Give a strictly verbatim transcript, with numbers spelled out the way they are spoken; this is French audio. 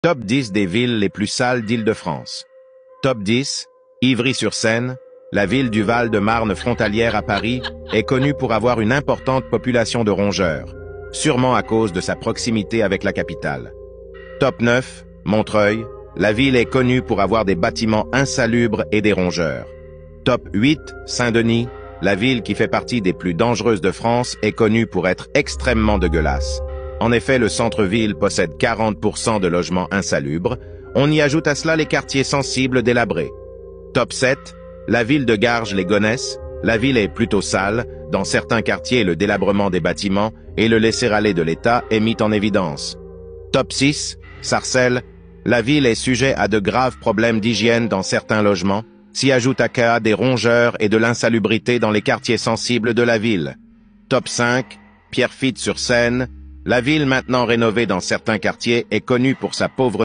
Top dix des villes les plus sales d'Île-de-France. Top dix, Ivry-sur-Seine, la ville du Val-de-Marne frontalière à Paris, est connue pour avoir une importante population de rongeurs, sûrement à cause de sa proximité avec la capitale. Top neuf, Montreuil, la ville est connue pour avoir des bâtiments insalubres et des rongeurs. Top huit, Saint-Denis, la ville qui fait partie des plus dangereuses de France est connue pour être extrêmement dégueulasse. En effet, le centre-ville possède quarante pour cent de logements insalubres. On y ajoute à cela les quartiers sensibles délabrés. Top sept, la ville de Garges-les-Gonesse. La ville est plutôt sale. Dans certains quartiers, le délabrement des bâtiments et le laisser-aller de l'État est mis en évidence. Top six, Sarcelles. La ville est sujet à de graves problèmes d'hygiène dans certains logements. S'y ajoute à cas des rongeurs et de l'insalubrité dans les quartiers sensibles de la ville. Top cinq, Pierrefitte-sur-Seine. La ville, maintenant rénovée dans certains quartiers, est connue pour sa pauvreté.